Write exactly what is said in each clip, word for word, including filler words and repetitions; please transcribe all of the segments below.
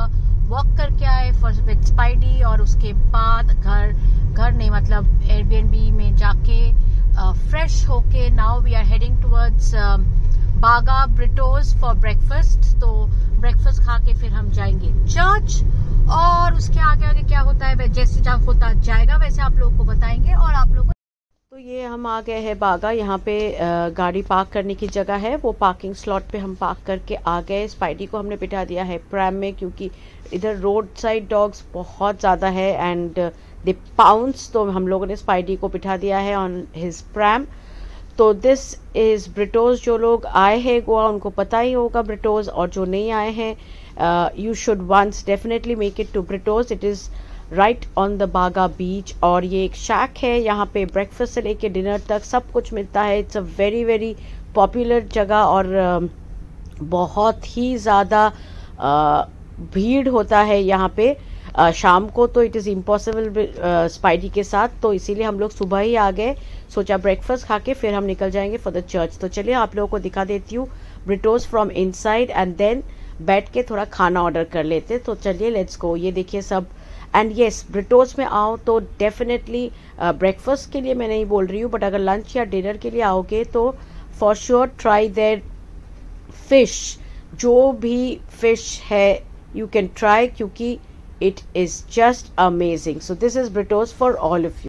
Walk करके आए first with spidey, और उसके बाद घर घर नहीं मतलब एयरबीएनबी में जाके फ्रेश होके now we are heading towards Baga Britto's for breakfast. तो ब्रेकफास्ट खा के फिर हम जाएंगे चर्च, और उसके आगे आगे क्या होता है जैसे जब होता जाएगा वैसे आप लोगों को बताएंगे। और आप लोगों तो ये हम आ गए हैं बागा, यहाँ पे गाड़ी पार्क करने की जगह है, वो पार्किंग स्लॉट पे हम पार्क करके आ गए। स्पाइडी को हमने बिठा दिया है प्रैम में, क्योंकि इधर रोड साइड डॉग्स बहुत ज़्यादा है एंड दे पाउंस, तो हम लोगों ने स्पाइडी को बिठा दिया है ऑन हिज प्रैम। तो दिस इज़ ब्रिटोज। जो लोग आए हैं गोवा उनको पता ही होगा ब्रिटोज, और जो नहीं आए हैं you should once definitely make it to Britto's. It is right on the Baga beach, और ये एक शैक है, यहाँ पे ब्रेकफास्ट से लेके डिनर तक सब कुछ मिलता है। It's a very very popular जगह, और uh, बहुत ही ज़्यादा uh, भीड़ होता है यहाँ पे uh, शाम को, तो इट इज़ इम्पॉसिबल स्पाइडी के साथ, तो इसीलिए हम लोग सुबह ही आ गए। सोचा ब्रेकफास्ट खा के फिर हम निकल जाएंगे फॉर द चर्च। तो चलिए आप लोगों को दिखा देती हूँ Britto's from inside, and then बैठ के थोड़ा खाना ऑर्डर कर लेते। तो चलिए लेट्स गो। ये देखिए सब, एंड येस ब्रिटोज में आओ तो डेफिनेटली ब्रेकफास्ट के लिए मैं नहीं बोल रही हूँ, बट अगर लंच या डिनर के लिए आओगे तो for sure try their fish. जो भी फिश है यू कैन ट्राई, क्योंकि it is just amazing. So this is Britto's for all of you.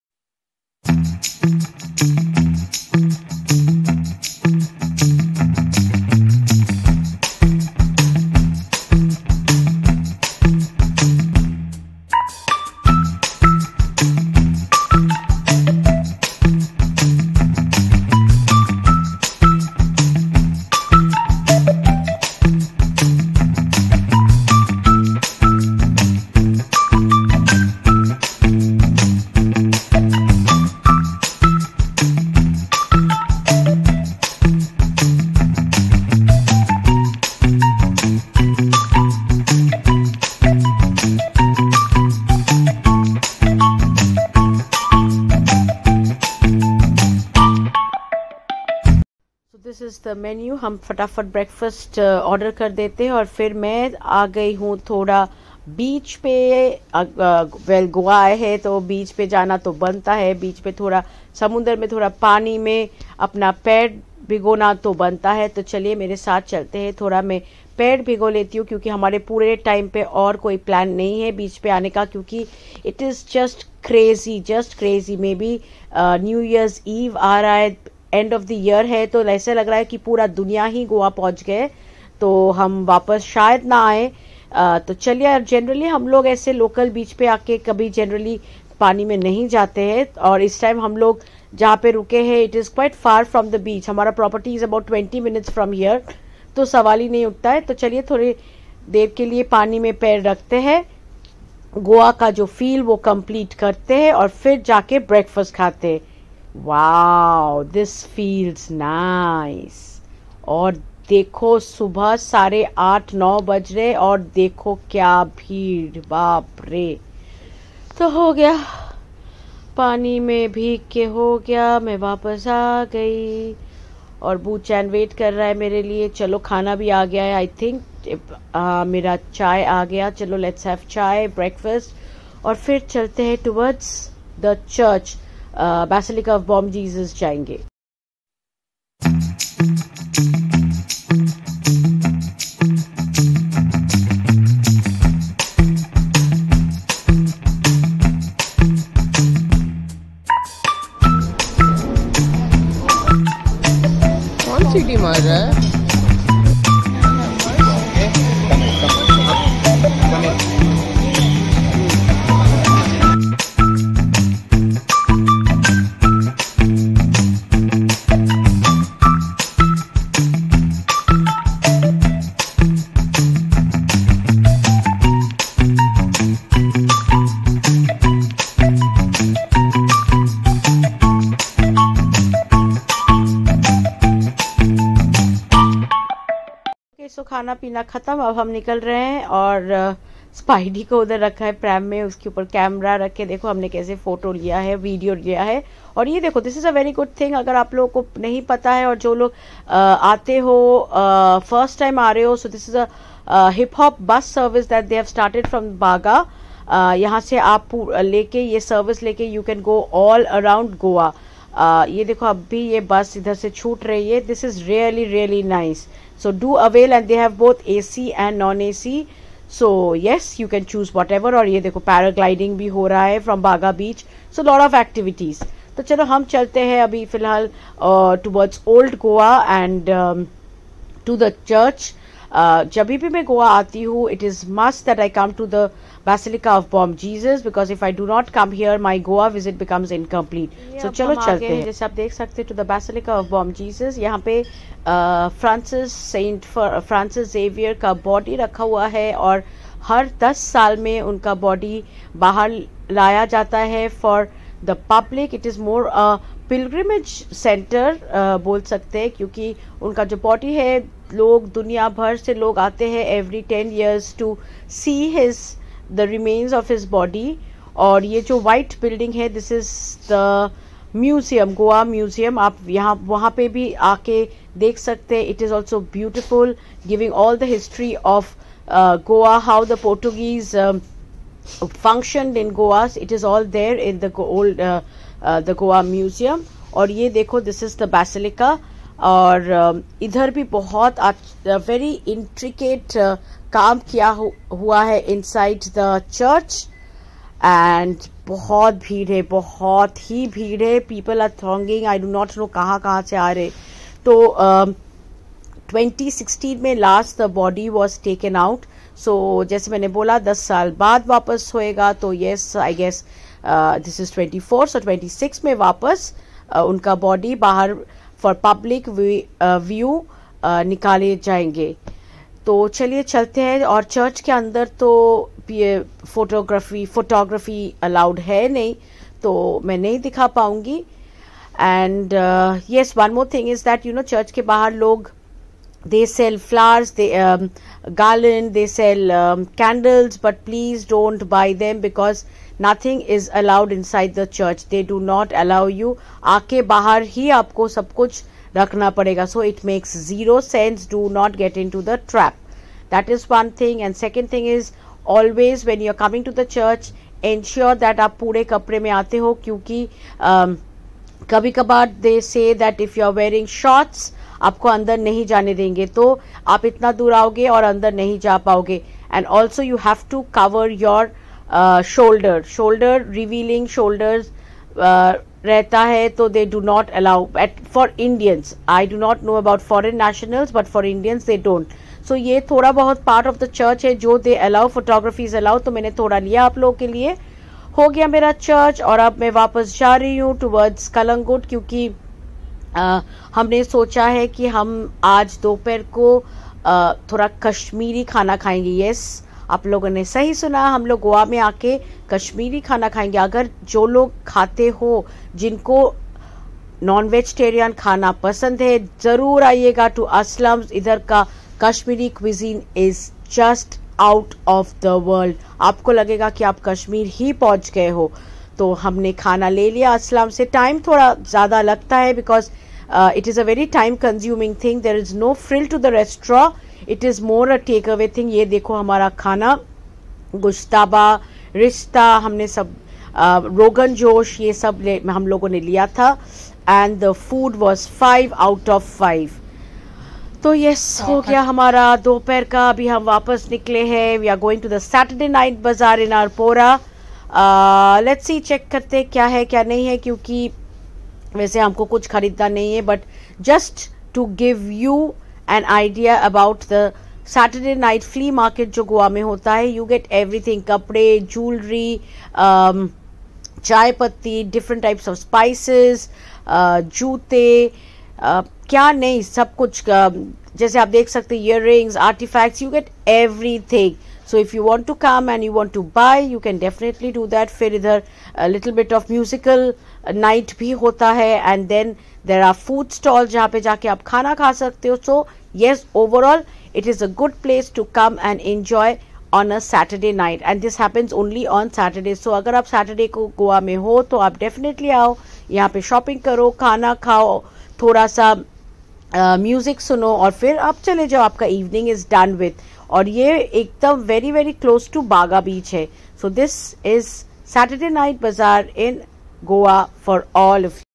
This is the menu. हम फटाफट ब्रेकफास्ट ऑर्डर कर देते हैं, और फिर मैं आ गई हूँ थोड़ा बीच पे। वेल गोवा आए हैं तो बीच पे जाना तो बनता है, बीच पे थोड़ा समुंदर में थोड़ा पानी में अपना पैर भिगोना तो बनता है। तो चलिए मेरे साथ चलते हैं, थोड़ा मैं पैर भिगो लेती हूँ, क्योंकि हमारे पूरे टाइम पे और कोई प्लान नहीं है बीच पे आने का, क्योंकि it is just crazy just crazy. Maybe new year's eve आ रहा है, एंड ऑफ द ईयर है, तो ऐसे लग रहा है कि पूरा दुनिया ही गोवा पहुंच गए, तो हम वापस शायद ना आए। तो चलिए, जनरली हम लोग ऐसे लोकल बीच पे आके कभी जनरली पानी में नहीं जाते हैं, और इस टाइम हम लोग जहाँ पे रुके हैं it is quite far from the beach. हमारा property is about twenty minutes from here, तो सवाल ही नहीं उठता है। तो चलिए थोड़ी देर के लिए पानी में पैर रखते हैं, गोवा का जो फील वो कंप्लीट करते हैं, और फिर जाके ब्रेकफास्ट खाते हैं। Wow, this feels nice. और देखो सुबह साढ़े आठ नौ बज रहे, और देखो क्या भीड़, बाप रे। तो हो गया, पानी में भीग के हो गया, मैं वापस आ गई, और बूचैन वेट कर रहा है मेरे लिए। चलो खाना भी आ गया है, आई थिंक मेरा चाय आ गया। चलो लेट्स हैव चाय, ब्रेकफास्ट, और फिर चलते हैं towards the church, basilica of Bom Jesus जाएंगे। कौन सीटी मार रहा है? सो खाना पीना खत्म, अब हम निकल रहे हैं, और स्पाइडी को उधर रखा है प्रैम में, उसके ऊपर कैमरा रख के देखो हमने कैसे फोटो लिया है, वीडियो लिया है। और ये देखो, this is a very good thing. अगर आप लोगों को नहीं पता है, और जो लोग आते हो फर्स्ट टाइम आ रहे हो, so this is a hip hop bus service that they have started from Baga. यहाँ से आप लेके ये सर्विस लेके you can go all around Goa. ये देखो अब भी ये बस इधर से छूट रही है. This is really really nice. So do avail and they have both AC and non AC. So yes you can choose whatever. और ये देखो पैराग्लाइडिंग भी हो रहा है from Baga beach. So lot of activities. तो चलो हम चलते हैं अभी फिलहाल towards old Goa and to the church. जब भी मैं गोवा आती हूँ it is must that I come to the Basilica of Bom Jesus because if I do not come here my Goa visit becomes incomplete. So चलो चलते हैं. जैसे आप देख सकते हैं to the Basilica of Bom Jesus. यहाँ पे फ्रांसिस सेंट फ्रांसिस जेवियर का बॉडी रखा हुआ है और हर दस साल में उनका बॉडी बाहर लाया जाता है for the public. It is more a pilgrimage centre बोल सकते हैं क्योंकि उनका जो बॉडी है लोग दुनिया भर से लोग आते हैं every ten years to see his the remains of his body. और ये जो वाइट बिल्डिंग है this is the museum, Goa museum. आप यहाँ वहाँ पे भी आके देख सकते हैं. It is also beautiful giving all the history of Goa, how the Portuguese functioned in Goa. It is all there in the old uh, uh, the Goa museum. और ये देखो this is the basilica. और uh, इधर भी बहुत very intricate uh, काम किया who, हुआ है इनसाइड द चर्च. एंड बहुत भीड़ है, बहुत ही भीड़ है. People are thronging. I do not know कहाँ कहाँ से आ रहे. तो ट्वेंटी सिक्सटीन में last the body was taken out. So जैसे मैंने बोला दस साल बाद वापस होएगा. तो yes I guess this is twenty four. So twenty six में वापस uh, उनका बॉडी बाहर फॉर पब्लिक व्यू निकाले जाएंगे. तो चलिए चलते हैं. और चर्च के अंदर तो फोटोग्राफी फोटोग्राफी अलाउड है नहीं तो मैं नहीं दिखा पाऊंगी. And yes one more thing is that you know church के बाहर लोग they sell flowers, they um, garland, they sell um, candles, but please don't buy them because nothing is allowed inside the church. They do not allow you. आके बाहर ही आपको सब कुछ रखना पड़ेगा. So it makes zero sense. Do not get into the trap. That is one thing. And second thing is always when you're coming to the church, ensure that आप पूरे कपड़े में आते हो क्योंकि um, कभी कभार they say that if you are wearing shorts आपको अंदर नहीं जाने देंगे. तो आप इतना दूर आओगे और अंदर नहीं जा पाओगे. And also you have to cover your shoulder. Shoulder revealing shoulders रहता है तो they do not allow it for Indians. I do not know about foreign nationals but for Indians they don't. So ये थोड़ा बहुत part of the church है जो they allow. Photographies allow. तो मैंने थोड़ा लिया आप लोगों के लिए. हो गया मेरा चर्च और अब मैं वापस जा रही हूँ टुवर्ड्स कलंगुट क्योंकि Uh, हमने सोचा है कि हम आज दोपहर को uh, थोड़ा कश्मीरी खाना खाएंगे. यस yes, आप लोगों ने सही सुना. हम लोग गोवा में आके कश्मीरी खाना खाएंगे. अगर जो लोग खाते हो जिनको नॉन वेजिटेरियन खाना पसंद है ज़रूर आइएगा टू असलम्स. इधर का Kashmiri cuisine is just out of the world. आपको लगेगा कि आप कश्मीर ही पहुंच गए हो. तो हमने खाना ले लिया असलम से. टाइम थोड़ा ज़्यादा लगता है because it is a very time consuming thing. There is no frill to the restaurant. It is more a takeaway thing. ये देखो हमारा खाना गुश्ताबा रिश्ता हमने सब uh, रोगन जोश ये सब ले, हम लोगों ने लिया था. And the food was five out of five. तो यस हो गया हमारा दोपहर का. अभी हम वापस निकले हैं. We are going to the Saturday night bazaar in Arpora. Let's see check करते क्या है क्या नहीं है क्योंकि वैसे हमको कुछ खरीदना नहीं है but just to give you an idea about the Saturday night flea market जो गोवा में होता है. You get everything. कपड़े, ज्वेलरी, चाय पत्ती, डिफरेंट टाइप्स ऑफ स्पाइसेस, जूते, uh, क्या नहीं सब कुछ. uh, जैसे आप देख सकते हैं earrings, artefacts, you get everything. So if you want to come and you want to buy, you can definitely do that. फिर इधर a little bit of musical night भी होता है and then there are food stalls जहाँ पे जाके आप खाना खा सकते हो. So yes, overall it is a good place to come and enjoy on a Saturday night and this happens only on Saturday. So अगर आप Saturday को गोवा में हो तो आप definitely आओ, यहाँ पे shopping करो, खाना खाओ, थोड़ा सा म्यूजिक uh, सुनो और फिर आप चले जाओ. आपका इवनिंग इज डन विथ. और ये एकदम very very close to Baga beach है. So this is Saturday night bazaar in Goa for all of.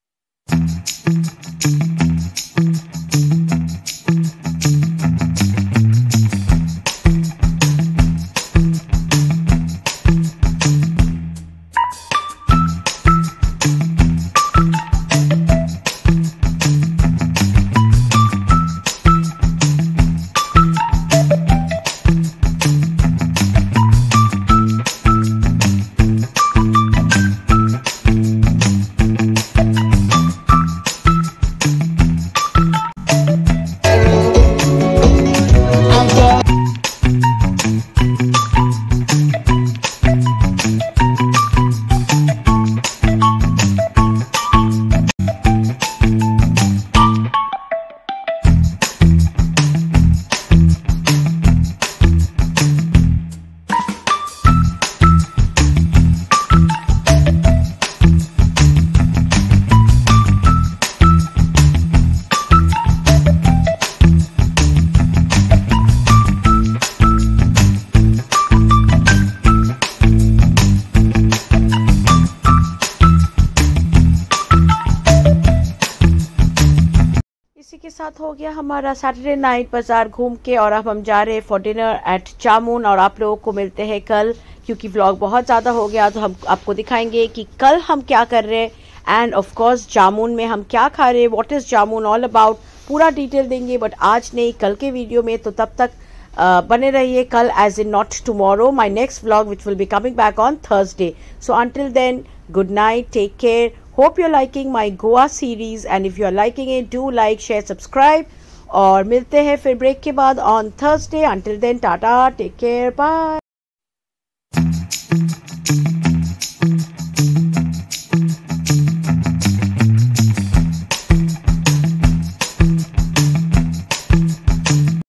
इसी के साथ हो गया हमारा सैटरडे नाइट बाजार घूम के, और अब हम जा रहे हैं फॉर डिनर एट जामुन. और आप लोगों को मिलते हैं कल, क्योंकि व्लॉग बहुत ज़्यादा हो गया तो हम आपको दिखाएंगे कि कल हम क्या कर रहे हैं एंड ऑफ कोर्स जामुन में हम क्या खा रहे हैं, what is jamun all about, पूरा डिटेल देंगे. बट आज नहीं, कल के वीडियो में. तो तब तक uh, बने रहिए. कल as in not tomorrow, my next vlog which will be coming back on Thursday. So until then, good night, take care. Hope you're liking my Goa series, and if you're liking it, do like, share, subscribe. और मिलते हैं फिर break के बाद on Thursday. Until then, tata, take care, bye.